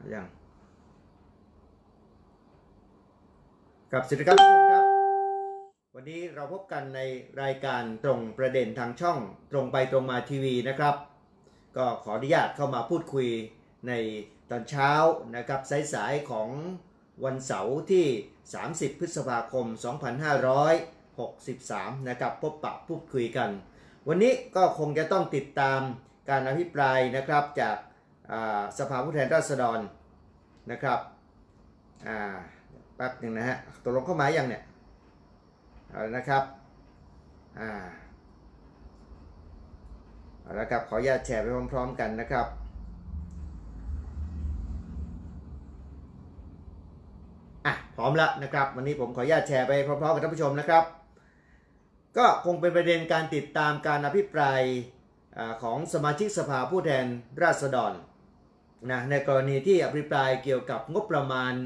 ยังกับสวัสดีครับทุกคนครับวันนี้เราพบกันในรายการตรงประเด็นทางช่องตรงไปตรงมาทีวีนะครับก็ขออนุญาตเข้ามาพูดคุยในตอนเช้านะครับสายๆของวันเสาร์ที่30พฤษภาคม2563นะครับพบปะพูดคุยกันวันนี้ก็คงจะต้องติดตามการอภิปรายนะครับจากสภาผู้แทนราษฎรนะครับแป๊บหนึ่งนะฮะตกลงเข้ามาอย่างเนี่ยเอาละนะครับเอาละครับขออนุญาตแชร์ไปพร้อมๆกันนะครับพร้อมแล้วนะครับวันนี้ผมขออนุญาตแชร์ไปพร้อมๆกับท่านผู้ชมนะครับก็คงเป็นประเด็นการติดตามการอภิปรายของสมาชิกสภาผู้แทนราษฎรนะในกรณีที่อภิปรายเกี่ยวกับงบประมาณ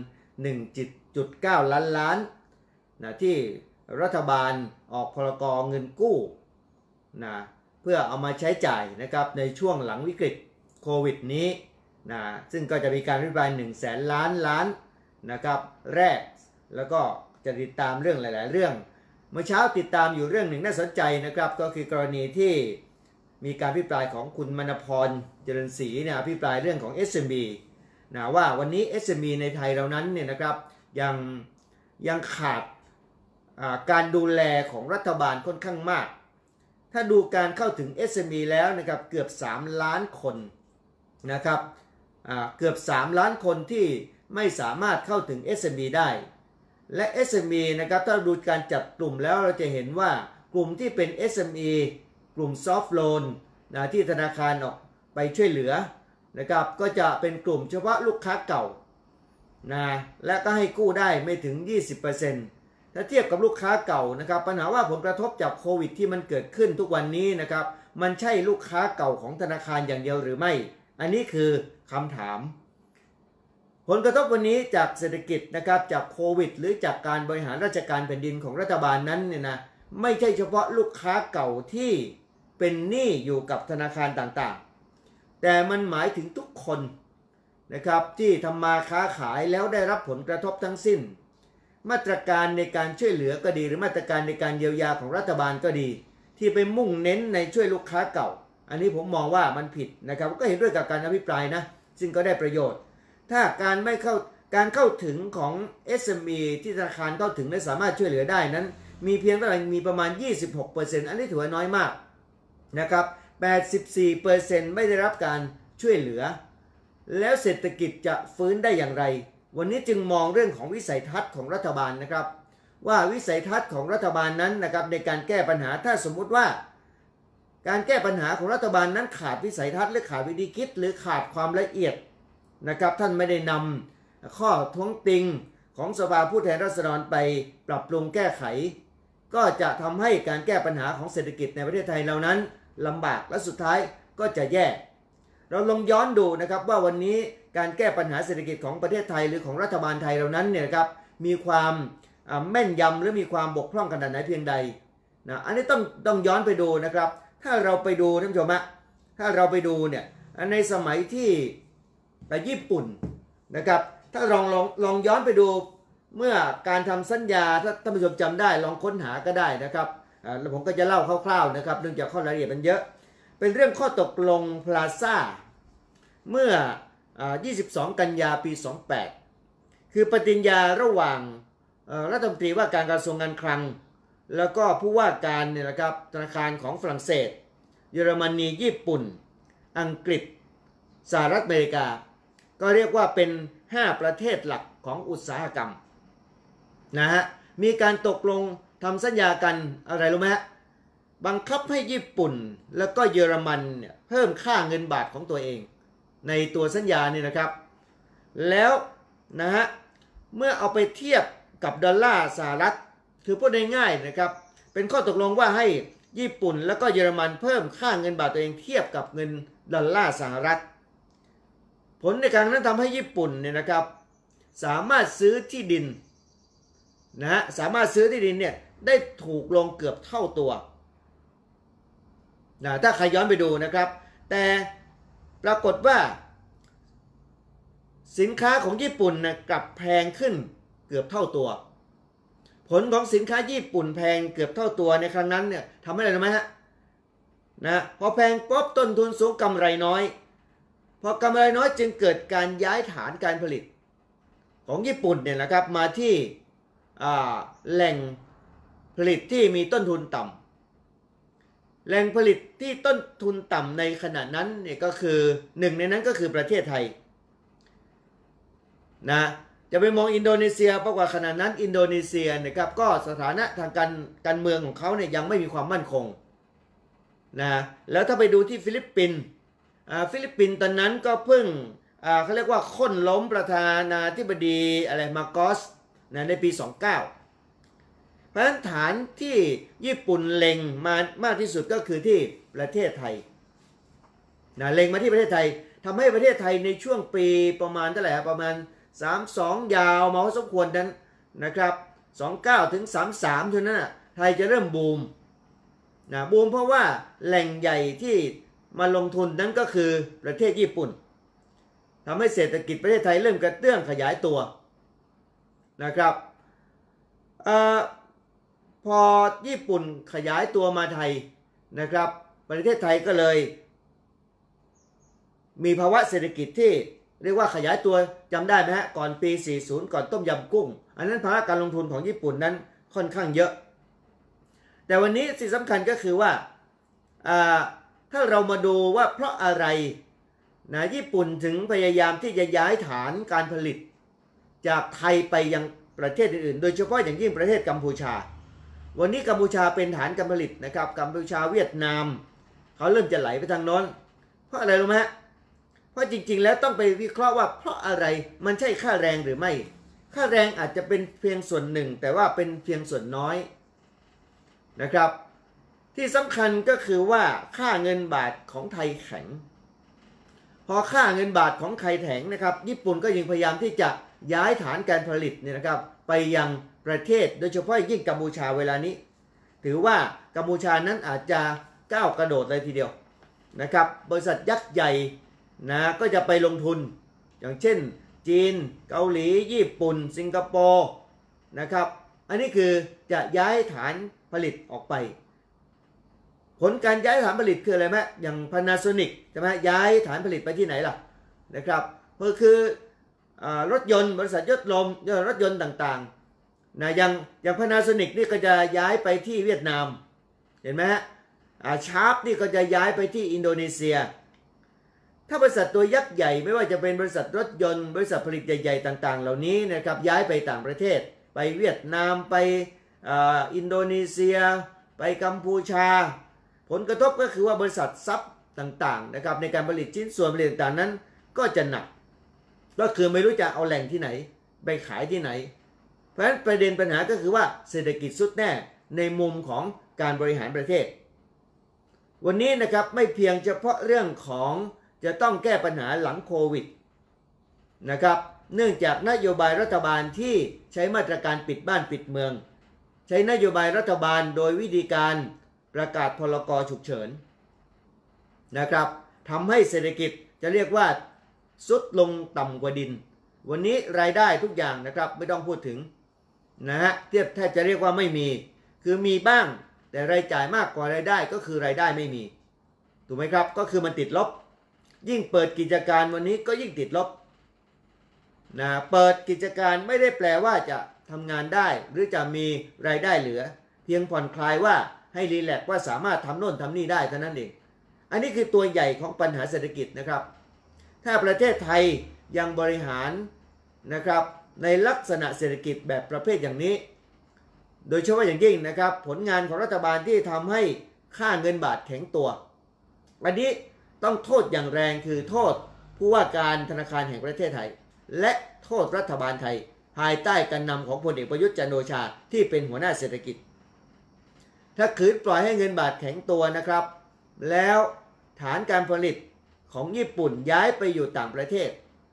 1.9 ล้านนะที่รัฐบาลออกพรก.เงินกู้นะเพื่อเอามาใช้จ่ายนะครับในช่วงหลังวิกฤตโควิดนี้นะซึ่งก็จะมีการอภิปราย100,000 ล้านนะครับแรกแล้วก็จะติดตามเรื่องหลายๆเรื่องเมื่อเช้าติดตามอยู่เรื่องหนึ่งน่าสนใจนะครับก็คือกรณีที่มีการอภิปรายของคุณมณพรเจริญศรีเนี่ยอภิปรายเรื่องของ SME นะว่าวันนี้ SME ในไทยเรานั้นเนี่ยนะครับยังขาดการดูแลของรัฐบาลค่อนข้างมากถ้าดูการเข้าถึง SME แล้วนะครับเกือบ3 ล้านคนนะครับเกือบ3 ล้านคนที่ไม่สามารถเข้าถึง SME ได้และ SME นะครับถ้าดูการจัดกลุ่มแล้วเราจะเห็นว่ากลุ่มที่เป็น SME กลุ่ม Soft Loan นะที่ธนาคารออกไปช่วยเหลือนะครับก็จะเป็นกลุ่มเฉพาะลูกค้าเก่านะและก็ให้กู้ได้ไม่ถึง 20%ถ้าเทียบกับลูกค้าเก่านะครับปัญหาว่าผลกระทบจากโควิดที่มันเกิดขึ้นทุกวันนี้นะครับมันใช่ลูกค้าเก่าของธนาคารอย่างเดียวหรือไม่อันนี้คือคำถามผลกระทบวันนี้จากเศรษฐกิจนะครับจากโควิดหรือจากการบริหารราชการแผ่นดินของรัฐบาลนั้นเนี่ยนะไม่ใช่เฉพาะลูกค้าเก่าที่เป็นหนี้อยู่กับธนาคารต่างๆแต่มันหมายถึงทุกคนนะครับที่ทำมาค้าขายแล้วได้รับผลกระทบทั้งสิ้นมาตรการในการช่วยเหลือก็ดีหรือมาตรการในการเยียวยาของรัฐบาลก็ดีที่ไปมุ่งเน้นในช่วยลูกค้าเก่าอันนี้ผมมองว่ามันผิดนะครับก็เห็นด้วยกับการอภิปรายนะซึ่งก็ได้ประโยชน์ถ้าการเข้าถึงของ SME ที่ธนาคารเข้าถึงและสามารถช่วยเหลือได้นั้นมีเพียงเท่าไหร่มีประมาณ 26% อันนี้ถือว่าน้อยมากนะครับ 84% ไม่ได้รับการช่วยเหลือแล้วเศรษฐกิจจะฟื้นได้อย่างไรวันนี้จึงมองเรื่องของวิสัยทัศน์ของรัฐบาลนะครับว่าวิสัยทัศน์ของรัฐบาลนั้นนะครับในการแก้ปัญหาถ้าสมมุติว่าการแก้ปัญหาของรัฐบาลนั้นขาดวิสัยทัศน์หรือขาดวิธีคิดหรือขาดความละเอียดนะครับท่านไม่ได้นำข้อท้วงติงของสภาผู้แทนราษฎรไปปรับปรุงแก้ไขก็จะทำให้การแก้ปัญหาของเศรษฐกิจในประเทศไทยเหล่านั้นลำบากและสุดท้ายก็จะแย่เราลองย้อนดูนะครับว่าวันนี้การแก้ปัญหาเศรษฐกิจของประเทศไทยหรือของรัฐบาลไทยเหล่านั้นเนี่ยครับมีความแม่นยำหรือมีความบกพร่องขนาดไหนเพียงใดนะอันนี้ต้องย้อนไปดูนะครับถ้าเราไปดูท่านผู้ชมฮะถ้าเราไปดูเนี่ยในสมัยที่ไปญี่ปุ่นนะครับถ้าลองย้อนไปดูเมื่อการทำสัญญาถ้าท่านผู้ชมจำได้ลองค้นหาก็ได้นะครับแล้วผมก็จะเล่าคร่าวๆนะครับเนื่องจากข้อรายละเอียดมันเยอะเป็นเรื่องข้อตกลงพลาซ่าเมื่อ22 กันยาปี 28คือปฏิญญาระหว่างรัฐมนตรีว่าการกระทรวงการคลังแล้วก็ผู้ว่าการเนี่ยนะครับธนาคารของฝรั่งเศสเยอรมนีญี่ปุ่นอังกฤษสหรัฐอเมริกาก็เรียกว่าเป็น5 ประเทศหลักของอุตสาหกรรมนะฮะมีการตกลงทำสัญญากันอะไรรู้ไหมฮะบังคับให้ญี่ปุ่นแล้วก็เยอรมันเนี่ยเพิ่มค่าเงินบาทของตัวเองในตัวสัญญานี่นะครับแล้วนะฮะเมื่อเอาไปเทียบกับดอลลาร์สหรัฐคือพูดง่ายๆนะครับเป็นข้อตกลงว่าให้ญี่ปุ่นแล้วก็เยอรมันเพิ่มค่าเงินบาทตัวเองเทียบกับเงินดอลลาร์สหรัฐผลในการนั้นทำให้ญี่ปุ่นเนี่ยนะครับสามารถซื้อที่ดินนะฮะสามารถซื้อที่ดินเนี่ยได้ถูกลงเกือบเท่าตัวนะถ้าใครย้อนไปดูนะครับแต่ปรากฏว่าสินค้าของญี่ปุ่นนะกลับแพงขึ้นเกือบเท่าตัวผลของสินค้าญี่ปุ่นแพงเกือบเท่าตัวในครั้งนั้นเนี่ยทำให้อะไรรู้ไหมฮะนะพอแพงปุ๊บต้นทุนสูงกำไรน้อยพอกำไรน้อยจึงเกิดการย้ายฐานการผลิตของญี่ปุ่นเนี่ยนะครับมาที่แหล่งผลิตที่มีต้นทุนต่ำแหล่งผลิตที่ต้นทุนต่ำในขณะนั้นเนี่ยก็คือหนึ่งในนั้นก็คือประเทศไทยนะจะไปมองอินโดนีเซียเพราะว่าขณะนั้นอินโดนีเซียนะครับก็สถานะทางการเมืองของเขาเนี่ยยังไม่มีความมั่นคงนะแล้วถ้าไปดูที่ฟิลิปปินส์ตอนนั้นก็เพิ่งเขาเรียกว่าค้นล้มประธานาธิบดีอะไรมาโกสนะในปี 29เพราะฉะนั้นฐานที่ญี่ปุ่นเล็งมากที่สุดก็คือที่ประเทศไทยนะเล็งมาที่ประเทศไทยทำให้ประเทศไทยในช่วงปีประมาณเท่าไหร่ประมาณ32ยาวมาพอสมควรนั้นนะครับ29ถึง33เท่านั้นไทยจะเริ่มบูมนะบูมเพราะว่าแหล่งใหญ่ที่มาลงทุนนั้นก็คือประเทศญี่ปุ่นทำให้เศรษฐกิจประเทศไทยเริ่มกระเตื้องขยายตัวนะครับพอญี่ปุ่นขยายตัวมาไทยนะครับประเทศไทยก็เลยมีภาวะเศรษฐกิจที่เรียกว่าขยายตัวจำได้ไหมฮะก่อนปี 40 ก่อนต้มยำกุ้งอันนั้นภาวะการลงทุนของญี่ปุ่นนั้นค่อนข้างเยอะแต่วันนี้สิ่งสำคัญก็คือว่าถ้าเรามาดูว่าเพราะอะไรนะญี่ปุ่นถึงพยายามที่จะย้ายฐานการผลิตจากไทยไปยังประเทศอื่นๆโดยเฉพาะอย่างยิ่งประเทศกัมพูชาวันนี้กัมพูชาเป็นฐานการผลิตนะครับกัมพูชาเวียดนามเขาเริ่มจะไหลไปทางโน้นเพราะอะไรรู้ไหมฮะเพราะจริงๆแล้วต้องไปวิเคราะห์ว่าเพราะอะไรมันใช่ค่าแรงหรือไม่ค่าแรงอาจจะเป็นเพียงส่วนหนึ่งแต่ว่าเป็นเพียงส่วนน้อยนะครับที่สำคัญก็คือว่าค่าเงินบาทของไทยแข็งพอค่าเงินบาทของไทยแข็งนะครับญี่ปุ่นก็ยังพยายามที่จะย้ายฐานการผลิตเนี่ยนะครับไปยังประเทศโดยเฉพาะยิ่งกัมพูชาเวลานี้ถือว่ากัมพูชานั้นอาจจะก้าวกระโดดเลยทีเดียวนะครับบริษัทยักษ์ใหญ่นะก็จะไปลงทุนอย่างเช่นจีนเกาหลีญี่ปุ่นสิงคโปร์นะครับอันนี้คือจะย้ายฐานผลิตออกไปผลการย้ายฐานผลิตคืออะไรไหมอย่าง Panasonic ใช่ไหมย้ายฐานผลิตไปที่ไหนล่ะนะครับก็คือรถยนต์บริษัทรถยนต์ต่างๆนะอย่าง Panasonic นี่ก็จะย้ายไปที่เวียดนามเห็นไหมฮะชาร์ปนี่ก็จะย้ายไปที่อินโดนีเซียถ้าบริษัทตัวยักษ์ใหญ่ไม่ว่าจะเป็นบริษัทรถยนต์บริษัทผลิตใหญ่ๆต่างๆเหล่านี้นะครับย้ายไปต่างประเทศไปเวียดนามไปอินโดนีเซียไปกัมพูชาผลกระทบก็คือว่าบริษัทซับต่างๆนะครับในการผลิตชิ้นส่วนผลิตต่างๆนั้นก็จะหนักก็คือไม่รู้จะเอาแหล่งที่ไหนไปขายที่ไหนเพราะฉะนั้นประเด็นปัญหาก็คือว่าเศรษฐกิจสุดแน่ในมุมของการบริหารประเทศวันนี้นะครับไม่เพียงเฉพาะเรื่องของจะต้องแก้ปัญหาหลังโควิดนะครับเนื่องจากนโยบายรัฐบาลที่ใช้มาตรการปิดบ้านปิดเมืองใช้นโยบายรัฐบาลโดยวิธีการประกาศพรกฉุกเฉินนะครับทำให้เศรษฐกิจจะเรียกว่าสุดลงต่ำกว่าดินวันนี้รายได้ทุกอย่างนะครับไม่ต้องพูดถึงนะฮะเทียบแทบจะเรียกว่าไม่มีคือมีบ้างแต่รายจ่ายมากกว่ารายได้ก็คือรายได้ไม่มีถูกไหมครับก็คือมันติดลบยิ่งเปิดกิจการวันนี้ก็ยิ่งติดลบนะเปิดกิจการไม่ได้แปลว่าจะทำงานได้หรือจะมีรายได้เหลือเพียงผ่อนคลายว่าให้รีแลกซ์ว่าสามารถทำโน่นทำนี่ได้เท่านั้นเองอันนี้คือตัวใหญ่ของปัญหาเศรษฐกิจนะครับถ้าประเทศไทยยังบริหารนะครับในลักษณะเศรษฐกิจแบบประเภทอย่างนี้โดยเฉพาะอย่างยิ่งนะครับผลงานของรัฐบาลที่ทำให้ค่าเงินบาทแข็งตัวอันนี้ต้องโทษอย่างแรงคือโทษผู้ว่าการธนาคารแห่งประเทศไทยและโทษรัฐบาลไทยภายใต้การนำของพลเอกประยุทธ์จันทร์โอชาที่เป็นหัวหน้าเศรษฐกิจถ้าขืนปล่อยให้เงินบาทแข็งตัวนะครับแล้วฐานการผลิตของญี่ปุ่นย้ายไปอยู่ต่างประเทศ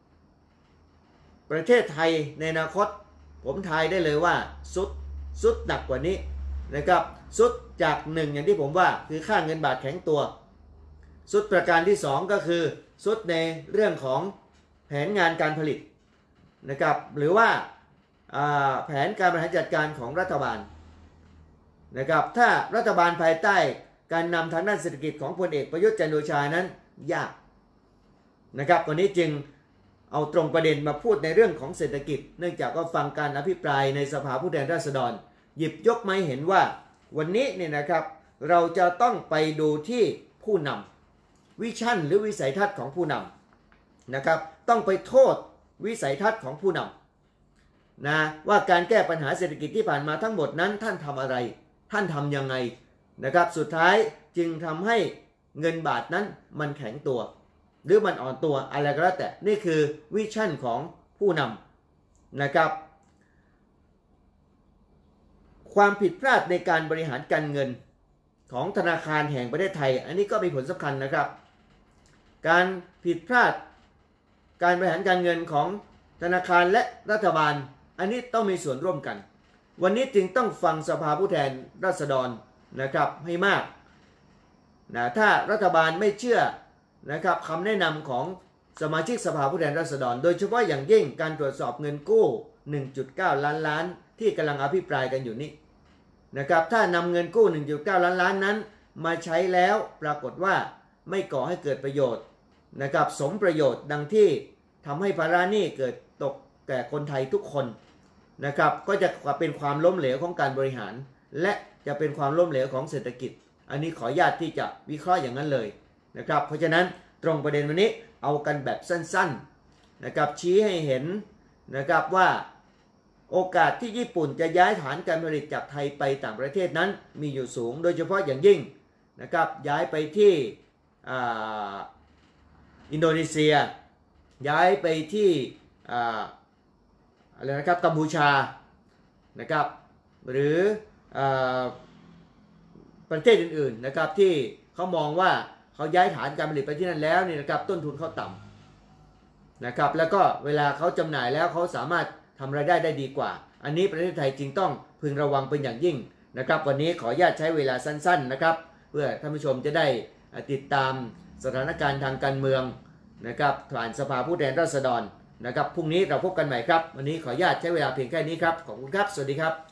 ประเทศไทยในอนาคตผมทายได้เลยว่าสุดหนักกว่านี้นะครับสุดจากหนึ่งอย่างที่ผมว่าคือค่าเงินบาทแข็งตัวสุดประการที่2ก็คือสุดในเรื่องของแผนงานการผลิตนะครับหรือว่าแผนการบริหารจัดการของรัฐบาลนะครับถ้ารัฐบาลภายใต้การนำทางด้านเศรษฐกิจของพลเอกประยุทธ์จันทร์โอชานั้นยากนะครับวันนี้จึงเอาตรงประเด็นมาพูดในเรื่องของเศรษฐกิจเนื่องจากก็ฟังการอภิปรายในสภาผู้แทนราษฎรหยิบยกมาให้เห็นว่าวันนี้เนี่ยนะครับเราจะต้องไปดูที่ผู้นำวิชั่นหรือวิสัยทัศน์ของผู้นำนะครับต้องไปโทษวิสัยทัศน์ของผู้นำนะว่าการแก้ปัญหาเศรษฐกิจที่ผ่านมาทั้งหมดนั้นท่านทำอะไรท่านทำยังไงนะครับสุดท้ายจึงทำให้เงินบาทนั้นมันแข็งตัวหรือมันอ่อนตัวอะไรก็แล้วแต่นี่คือวิชั่นของผู้นำนะครับความผิดพลาดในการบริหารการเงินของธนาคารแห่งประเทศไทยอันนี้ก็มีผลสำคัญนะครับการผิดพลาดการบริหารการเงินของธนาคารและรัฐบาลอันนี้ต้องมีส่วนร่วมกันวันนี้จึงต้องฟังสภาผู้แทนราษฎรนะครับให้มากนะถ้ารัฐบาลไม่เชื่อนะครับคำแนะนำของสมาชิกสภาผู้แทนราษฎรโดยเฉพาะอย่างยิ่งการตรวจสอบเงินกู้ 1.9 ล้านล้านที่กำลังอภิปรายกันอยู่นี้นะครับถ้านำเงินกู้ 1.9 ล้านล้านนั้นมาใช้แล้วปรากฏว่าไม่ก่อให้เกิดประโยชน์นะครับสมประโยชน์ดังที่ทำให้ภาระหนี้เกิดตกแก่คนไทยทุกคนนะครับก็จะเป็นความล้มเหลวของการบริหารและจะเป็นความล้มเหลวของเศรษฐกิจอันนี้ขออนุญาตที่จะวิเคราะห์อย่างนั้นเลยนะครับเพราะฉะนั้นตรงประเด็นวันนี้เอากันแบบสั้นๆนะครับชี้ให้เห็นนะครับว่าโอกาสที่ญี่ปุ่นจะย้ายฐานการผลิตจากไทยไปต่างประเทศนั้นมีอยู่สูงโดยเฉพาะอย่างยิ่งนะครับย้ายไปที่อินโดนีเซียย้ายไปที่อะไรนะครับกัมพูชานะครับหรือประเทศอื่นๆนะครับที่เขามองว่าเขาย้ายฐานการผลิตไปที่นั่นแล้วเนี่ยนะครับต้นทุนเขาต่ำนะครับแล้วก็เวลาเขาจำหน่ายแล้วเขาสามารถทำรายได้ได้ดีกว่าอันนี้ประเทศไทยจึงต้องพึงระวังเป็นอย่างยิ่งนะครับวันนี้ขออนุญาตใช้เวลาสั้นๆนะครับเพื่อท่านผู้ชมจะได้ติดตามสถานการณ์ทางการเมืองนะครับผ่านสภาผู้แทนราษฎรนะครับพรุ่งนี้เราพบกันใหม่ครับวันนี้ขออนุญาตใช้เวลาเพียงแค่นี้ครับขอบคุณครับสวัสดีครับ